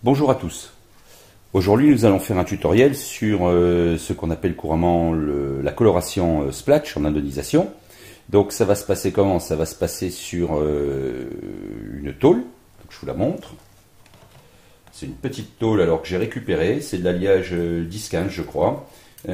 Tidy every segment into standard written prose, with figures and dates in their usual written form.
Bonjour à tous. Aujourd'hui, nous allons faire un tutoriel sur ce qu'on appelle couramment la coloration splash en indonisation. Donc ça va se passer comment? Ça va se passer sur une tôle. Donc, je vous la montre. C'est une petite tôle alors que j'ai récupérée. C'est de l'alliage 10-15 je crois.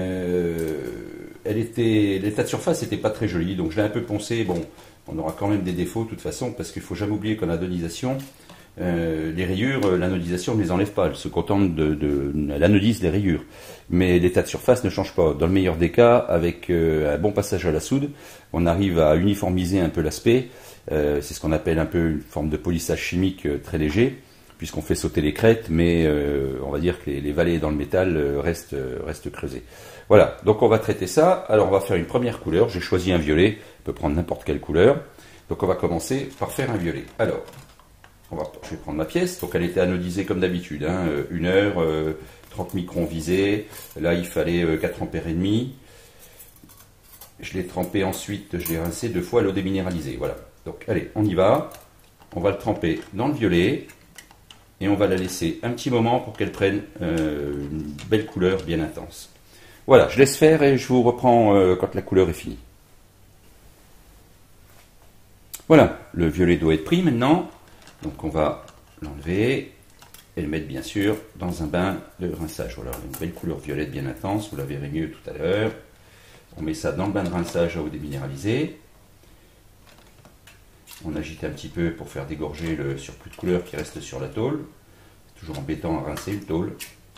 L'état de surface n'était pas très joli, donc je l'ai un peu poncé. Bon, on aura quand même des défauts de toute façon, parce qu'il ne faut jamais oublier qu'en indonisation, les rayures, l'anodisation ne les enlève pas, elle se contente elle anodise les rayures. Mais l'état de surface ne change pas. Dans le meilleur des cas, avec un bon passage à la soude, on arrive à uniformiser un peu l'aspect. C'est ce qu'on appelle un peu une forme de polissage chimique très léger, puisqu'on fait sauter les crêtes, mais on va dire que les vallées dans le métal restent creusées. Voilà, donc on va traiter ça. Alors on va faire une première couleur. J'ai choisi un violet, on peut prendre n'importe quelle couleur. Donc on va commencer par faire un violet. Alors, je vais prendre ma pièce. Donc elle était anodisée comme d'habitude, hein, 1 heure, 30 microns visés. Là il fallait 4 ampères et demi. Je l'ai trempé ensuite, je l'ai rincé 2 fois à l'eau déminéralisée. Voilà, donc allez, on y va. On va le tremper dans le violet. Et on va la laisser un petit moment pour qu'elle prenne une belle couleur bien intense. Voilà, je laisse faire et je vous reprends quand la couleur est finie. Voilà, le violet doit être pris maintenant. Donc on va l'enlever et le mettre bien sûr dans un bain de rinçage. Voilà, une belle couleur violette bien intense, vous la verrez mieux tout à l'heure. On met ça dans le bain de rinçage à eau déminéralisée. On agite un petit peu pour faire dégorger le surplus de couleur qui reste sur la tôle. C'est toujours embêtant à rincer une tôle.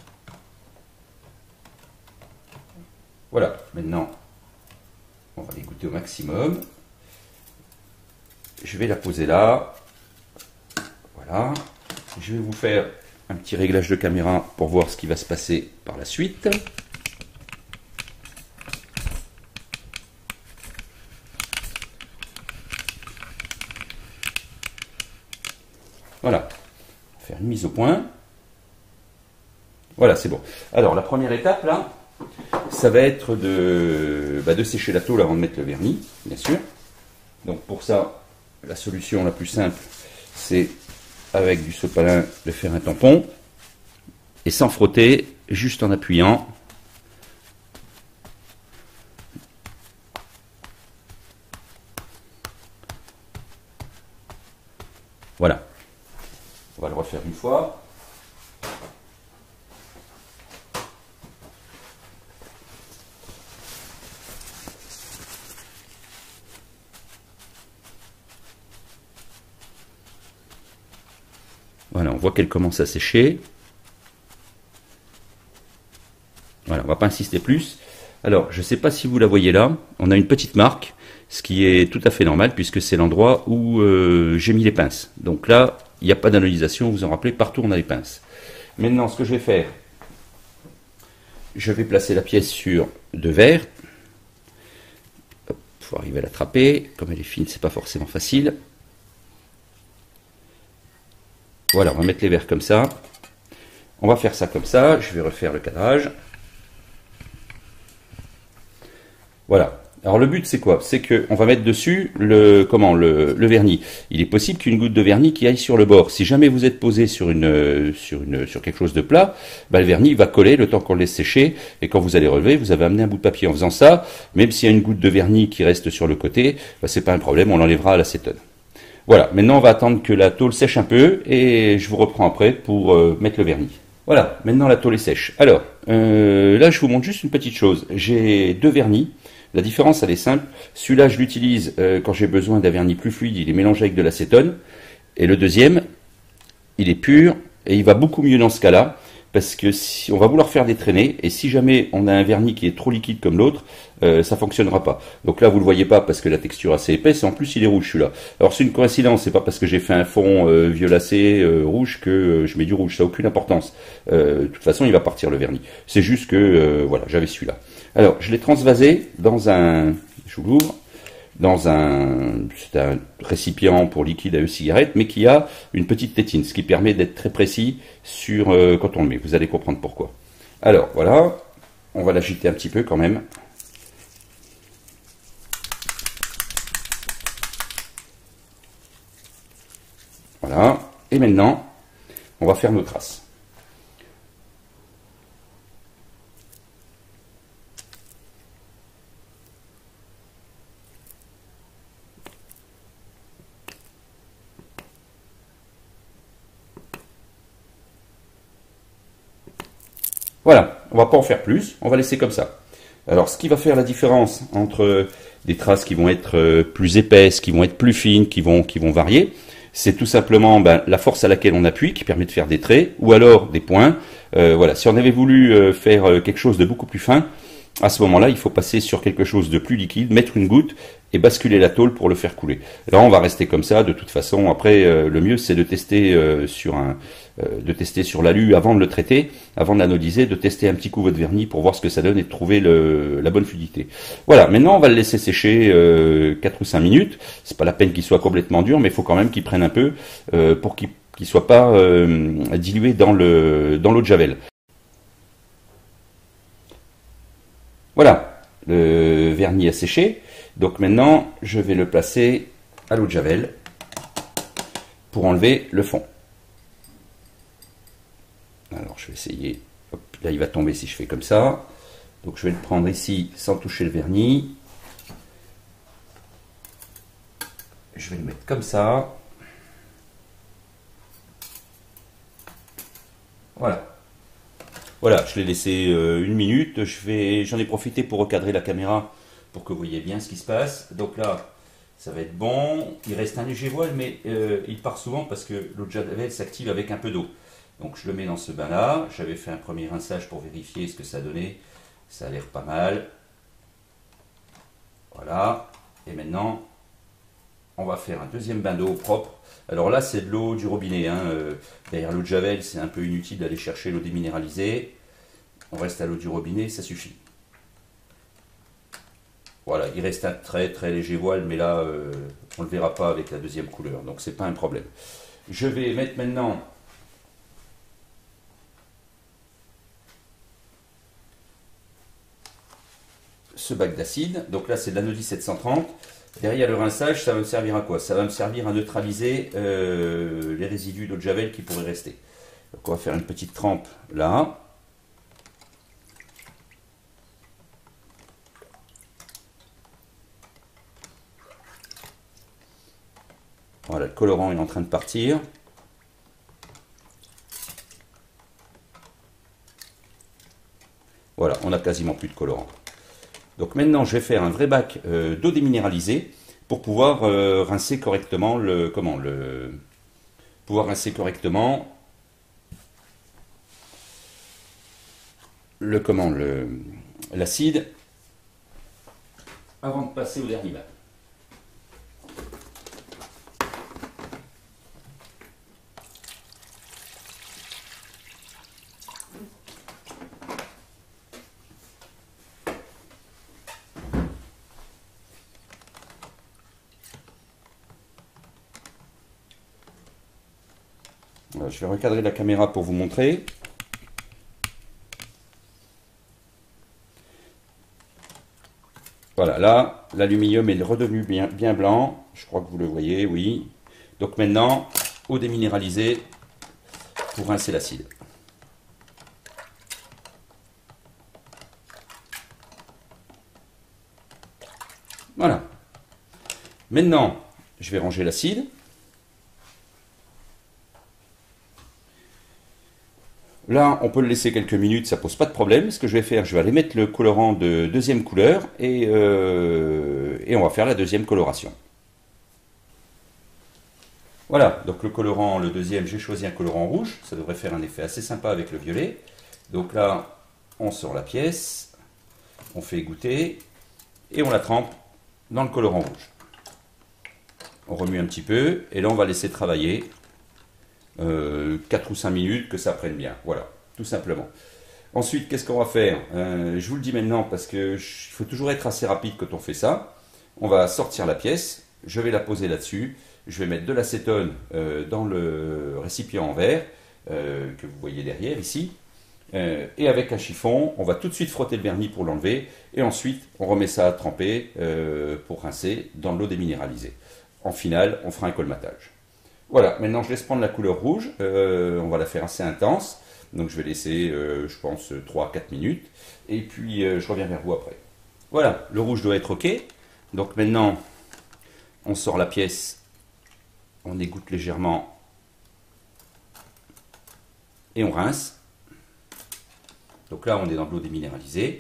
Voilà, maintenant on va l'égoutter au maximum. Je vais la poser là. Voilà. Je vais vous faire un petit réglage de caméra pour voir ce qui va se passer par la suite. Voilà, faire une mise au point. Voilà, c'est bon. Alors, la première étape, là, ça va être de sécher la tôle avant de mettre le vernis, bien sûr. Donc, pour ça, la solution la plus simple, c'est avec du sopalin de faire un tampon et sans frotter, juste en appuyant. Voilà. On va le refaire une fois. Voilà, on voit qu'elle commence à sécher. Voilà, on ne va pas insister plus. Alors, je ne sais pas si vous la voyez là, on a une petite marque, ce qui est tout à fait normal puisque c'est l'endroit où j'ai mis les pinces. Donc là, il n'y a pas d'anodisation, vous en rappelez, partout on a les pinces. Maintenant, ce que je vais faire, je vais placer la pièce sur de verre. Il faut arriver à l'attraper. Comme elle est fine, c'est pas forcément facile. Voilà, on va mettre les verres comme ça. On va faire ça comme ça. Je vais refaire le cadrage. Voilà. Alors le but c'est quoi? C'est qu'on va mettre dessus le vernis. Il est possible qu'une goutte de vernis qui aille sur le bord. Si jamais vous êtes posé sur quelque chose de plat, le vernis va coller le temps qu'on le laisse sécher, et quand vous allez relever, vous avez amené un bout de papier. En faisant ça, même s'il y a une goutte de vernis qui reste sur le côté, c'est pas un problème, on l'enlèvera à l'acétone. Voilà, maintenant on va attendre que la tôle sèche un peu, et je vous reprends après pour mettre le vernis. Voilà, maintenant la tôle est sèche. Alors, là je vous montre juste une petite chose. J'ai 2 vernis. La différence, elle est simple. Celui-là, je l'utilise quand j'ai besoin d'un vernis plus fluide, il est mélangé avec de l'acétone. Et le deuxième, il est pur, et il va beaucoup mieux dans ce cas-là, parce que si on va vouloir faire des traînées, et si jamais on a un vernis qui est trop liquide comme l'autre, ça fonctionnera pas. Donc là, vous le voyez pas parce que la texture est assez épaisse, et en plus il est rouge celui-là. Alors c'est une coïncidence, c'est pas parce que j'ai fait un fond violacé rouge que je mets du rouge, ça n'a aucune importance. De toute façon, il va partir le vernis. C'est juste que, voilà, j'avais celui-là. Alors, je l'ai transvasé dans un, je vous l'ouvre, c'est un récipient pour liquide à e-cigarette, mais qui a une petite tétine, ce qui permet d'être très précis sur quand on le met. Vous allez comprendre pourquoi. Alors, voilà, on va l'agiter un petit peu quand même. Voilà, et maintenant, on va faire nos traces. Voilà, on va pas en faire plus, on va laisser comme ça. Alors, ce qui va faire la différence entre des traces qui vont être plus épaisses, qui vont être plus fines, qui vont varier, c'est tout simplement la force à laquelle on appuie, qui permet de faire des traits, ou alors des points. Voilà, si on avait voulu faire quelque chose de beaucoup plus fin, à ce moment-là, il faut passer sur quelque chose de plus liquide, mettre une goutte et basculer la tôle pour le faire couler. Là, on va rester comme ça. De toute façon, après, le mieux, c'est de tester sur l'alu avant de le traiter, avant de l'anodiser, de tester un petit coup votre vernis pour voir ce que ça donne et de trouver la bonne fluidité. Voilà. Maintenant, on va le laisser sécher 4 ou 5 minutes. C'est pas la peine qu'il soit complètement dur, mais il faut quand même qu'il prenne un peu pour qu'il soit pas dilué dans l'eau de javel. Voilà, le vernis a séché. Donc maintenant, je vais le placer à l'eau de javel pour enlever le fond. Alors je vais essayer. Hop, là, il va tomber si je fais comme ça. Donc je vais le prendre ici sans toucher le vernis. Je vais le mettre comme ça. Voilà. Voilà, je l'ai laissé 1 minute. J'en ai profité pour recadrer la caméra pour que vous voyez bien ce qui se passe. Donc là, ça va être bon. Il reste un léger voile, mais il part souvent parce que l'eau de javel s'active avec un peu d'eau. Donc je le mets dans ce bain-là. J'avais fait un premier rinçage pour vérifier ce que ça donnait. Ça a l'air pas mal. Voilà. Et maintenant, on va faire un deuxième bain d'eau propre. Alors là, c'est de l'eau du robinet. Derrière l'eau de javel, c'est un peu inutile d'aller chercher l'eau déminéralisée. On reste à l'eau du robinet, ça suffit. Voilà, il reste un très très léger voile, mais là, on ne le verra pas avec la deuxième couleur, donc c'est pas un problème. Je vais mettre maintenant ce bac d'acide. Donc là, c'est de l'anodie 730. Derrière le rinçage, ça va me servir à quoi? Ça va me servir à neutraliser les résidus d'eau de javel qui pourraient rester. Donc on va faire une petite trempe là. Voilà, le colorant est en train de partir. Voilà, on n'a quasiment plus de colorant. Donc maintenant, je vais faire un vrai bac d'eau déminéralisée pour pouvoir rincer correctement l'acide avant de passer au dernier bain. Voilà, je vais recadrer la caméra pour vous montrer. Voilà, là, l'aluminium est redevenu bien blanc. Je crois que vous le voyez, oui. Donc maintenant, eau déminéralisée pour rincer l'acide. Voilà. Maintenant, je vais ranger l'acide. Là, on peut le laisser quelques minutes, ça pose pas de problème. Ce que je vais faire, je vais aller mettre le colorant de deuxième couleur et on va faire la deuxième coloration. Voilà, donc le colorant, le deuxième, j'ai choisi un colorant rouge. Ça devrait faire un effet assez sympa avec le violet. Donc là, on sort la pièce, on fait égoutter et on la trempe dans le colorant rouge. On remue un petit peu et là, on va laisser travailler 4 ou 5 minutes, que ça prenne bien. Voilà, tout simplement. Ensuite, qu'est-ce qu'on va faire? Je vous le dis maintenant parce que il faut toujours être assez rapide quand on fait ça. On va sortir la pièce, je vais la poser là-dessus, je vais mettre de l'acétone dans le récipient en verre que vous voyez derrière ici. Et avec un chiffon, on va tout de suite frotter le vernis pour l'enlever et ensuite on remet ça à tremper pour rincer dans l'eau déminéralisée. En finale, on fera un colmatage. Voilà, maintenant je laisse prendre la couleur rouge, on va la faire assez intense, donc je vais laisser, je pense, 3-4 minutes, et puis je reviens vers vous après. Voilà, le rouge doit être ok, donc maintenant on sort la pièce, on égoutte légèrement, et on rince. Donc là, on est dans de l'eau déminéralisée.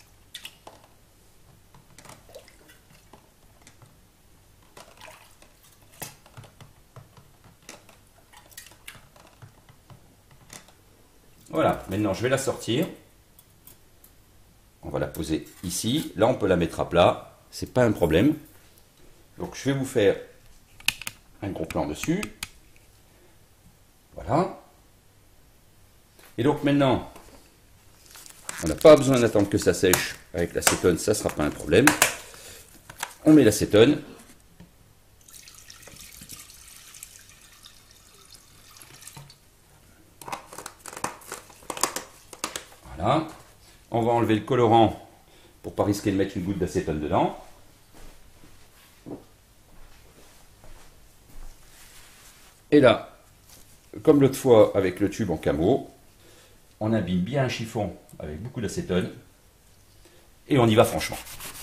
Voilà, maintenant je vais la sortir. On va la poser ici. Là, on peut la mettre à plat. C'est pas un problème. Donc, je vais vous faire un gros plan dessus. Voilà. Et donc maintenant, on n'a pas besoin d'attendre que ça sèche. Avec l'acétone, ça ne sera pas un problème. On met l'acétone. Voilà. On va enlever le colorant pour ne pas risquer de mettre une goutte d'acétone dedans. Et là, comme l'autre fois avec le tube en camo, on abîme bien un chiffon avec beaucoup d'acétone. Et on y va franchement.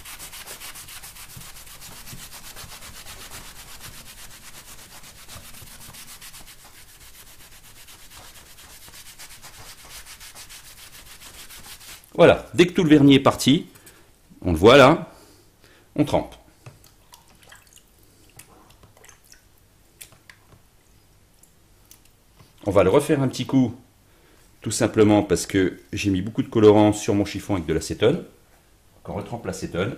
Voilà, dès que tout le vernis est parti, on le voit là, on trempe. On va le refaire un petit coup, tout simplement parce que j'ai mis beaucoup de colorant sur mon chiffon avec de l'acétone. Donc on retrempe l'acétone.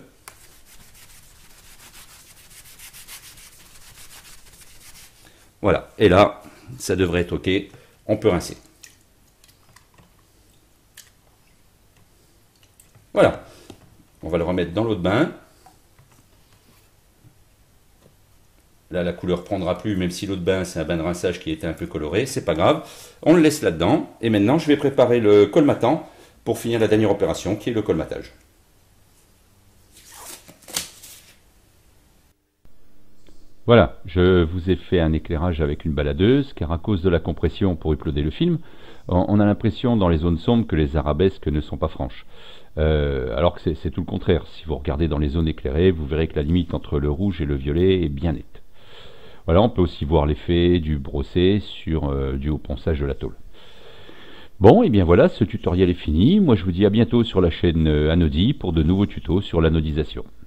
Voilà, et là, ça devrait être OK, on peut rincer. Voilà, on va le remettre dans l'eau de bain. Là, la couleur prendra plus, même si l'eau de bain, c'est un bain de rinçage qui était un peu coloré, c'est pas grave. On le laisse là-dedans. Et maintenant, je vais préparer le colmatant pour finir la dernière opération, qui est le colmatage. Voilà, je vous ai fait un éclairage avec une baladeuse, car à cause de la compression pour uploader le film, on a l'impression dans les zones sombres que les arabesques ne sont pas franches. Alors que c'est tout le contraire. Si vous regardez dans les zones éclairées, vous verrez que la limite entre le rouge et le violet est bien nette. Voilà, on peut aussi voir l'effet du brossé dû au ponçage de la tôle. Bon, et bien voilà, ce tutoriel est fini. Moi je vous dis à bientôt sur la chaîne Anodi pour de nouveaux tutos sur l'anodisation.